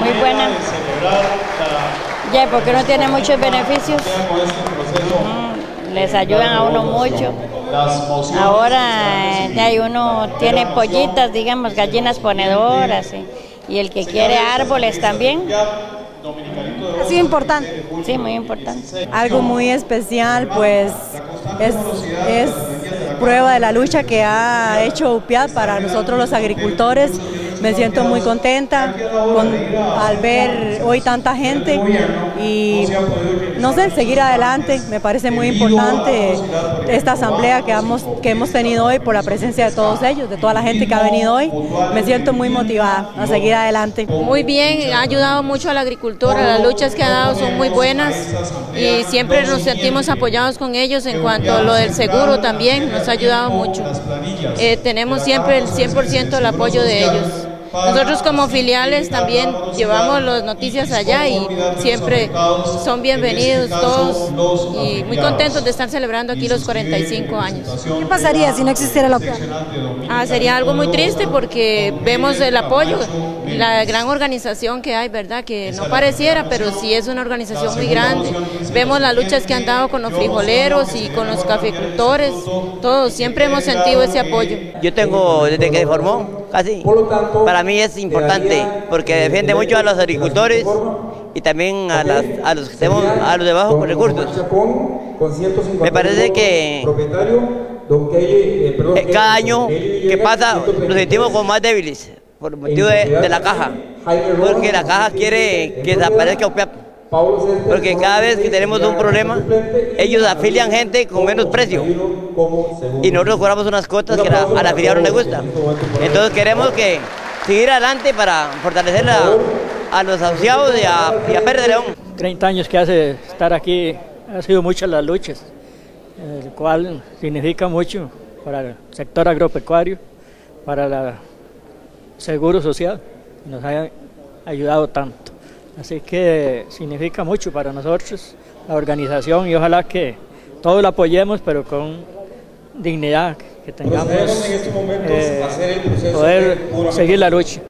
muy buena. Ya, porque no tiene muchos beneficios. Les ayudan a uno mucho. Ahora ya uno tiene pollitas, digamos, gallinas ponedoras, y el que quiere árboles también. Ha sido importante. Sí, muy importante. Algo muy especial, pues es prueba de la lucha que ha hecho UPIAD para nosotros los agricultores. Me siento muy contenta al ver hoy tanta gente y no sé, seguir adelante. Me parece muy importante esta asamblea que hemos tenido hoy por la presencia de todos ellos, de toda la gente que ha venido hoy. Me siento muy motivada a seguir adelante. Muy bien, ha ayudado mucho a la agricultura, las luchas que ha dado son muy buenas y siempre nos sentimos apoyados con ellos. En cuanto a lo del seguro también nos ha ayudado mucho. Tenemos siempre el 100% del apoyo de ellos. Nosotros como filiales también llevamos las noticias allá y siempre son bienvenidos todos y muy contentos de estar celebrando aquí los 45 años. ¿Qué pasaría si no existiera la UPIAD? Sería algo muy triste porque vemos el apoyo, la gran organización que hay, ¿verdad? Que no pareciera, pero sí es una organización muy grande. Vemos las luchas que han dado con los frijoleros y con los cafeicultores, todos, siempre hemos sentido ese apoyo. Yo tengo, desde que se formó, casi, para mí es importante porque defiende mucho a los agricultores y también a los de bajos recursos. Me parece que cada año que pasa nos sentimos como más débiles por motivo de la caja, porque la caja quiere que desaparezca UPIAD, porque cada vez que tenemos un problema ellos afilian gente con menos precio y nosotros cobramos unas cuotas que al afiliado no le gusta. Entonces queremos seguir adelante para fortalecer a los asociados y a Pérez de León. 30 años que hace estar aquí, ha sido muchas las luchas, el cual significa mucho para el sector agropecuario, para el seguro social, nos ha ayudado tanto. Así que significa mucho para nosotros la organización y ojalá que todos la apoyemos, pero con dignidad, que tengamos poder seguir la lucha.